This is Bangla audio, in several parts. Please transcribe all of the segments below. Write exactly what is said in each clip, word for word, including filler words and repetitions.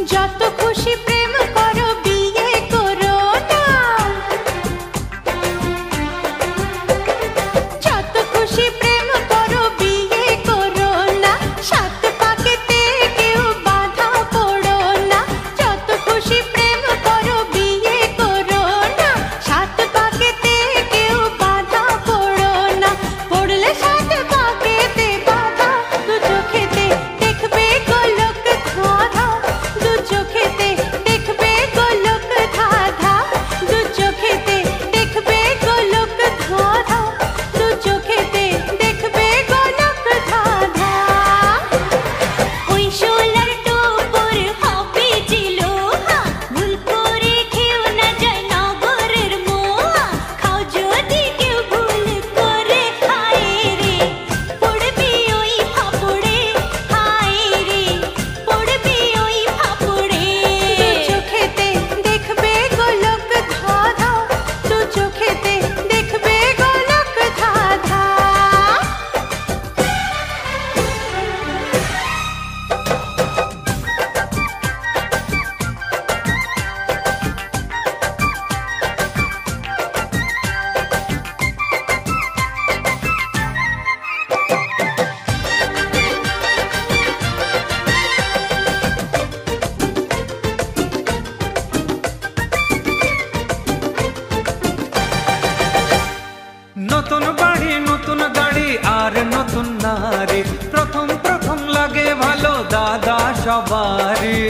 যত খুশি প্রেম করো বিয়ে করো না, যত খুশি প্রেম করো বিয়ে করো না, সাত পাকেতে কেউ বাধা পড়ো না, যত খুশি প্রেম করো বিয়ে করো না, সাত পাকেতে কেউ বাধা পড়ো না, পড়লে সাত পাকেতে বাধা দু চোখেতে দেখবে গোলক ধাঁধা, দু চোখেতে দেখবে গোলক ধাঁধা, দু চোখেতে দেখবে গোলক ধাঁধা, দু চোখেতে দেখবে গোলক ধাঁধা। ওই সোলার টোপর হবে যে লোহা, ভুল করে খেও না যায় নগরের মোয়া, খাও যদি কেউ ভুল করে হায় রে, পড়বি ওই ফাপড়ে হায় রে, পড়বি ওই ফাপড়ে। দু চোখেতে দেখবে গোলক ধাঁধা, দু চোখেতে দেখবে গোলক ধাঁধা। নতুন বাড়ি নতুন গাড়ি আর নতুন নারী, প্রথম প্রথম লাগে ভালো দাদা সবারই।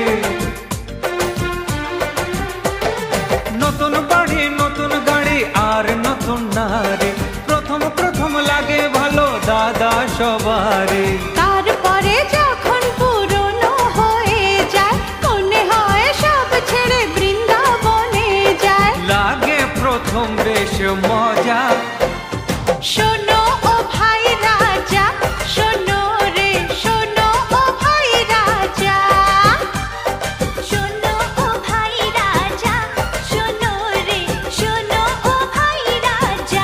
নতুন বাড়ি নতুন গাড়ি আর নতুন নারী, প্রথম প্রথম লাগে ভালো দাদা সবারই। তারপরে যখন পুরনো হয়ে যায়, মনে হয় সব ছেড়ে বৃন্দাবনে যায়। লাগে প্রথম বেশ মজা, শোনো ও ভাই রাজা, শোনো রে শোনো ও ভাই রাজা, শোনো ও ভাই রাজা, শোনো রে শোনো ও ভাই রাজা।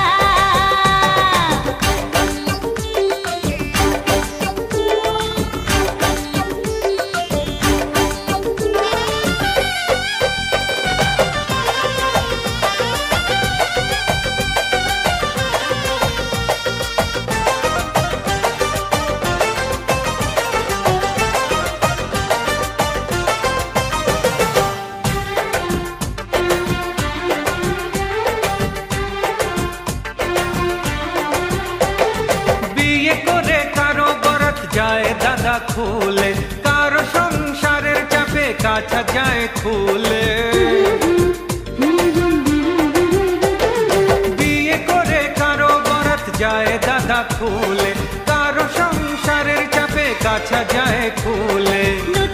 বিয়ে করে কারো বরত যায় দাদা খুলে, কারো সংসারের চাপে কাছা যায় খুলে। বিয়ে করে কারো বরত যায় দাদা খুলে, কারো সংসারের চাপে কাছা যায় খুলে।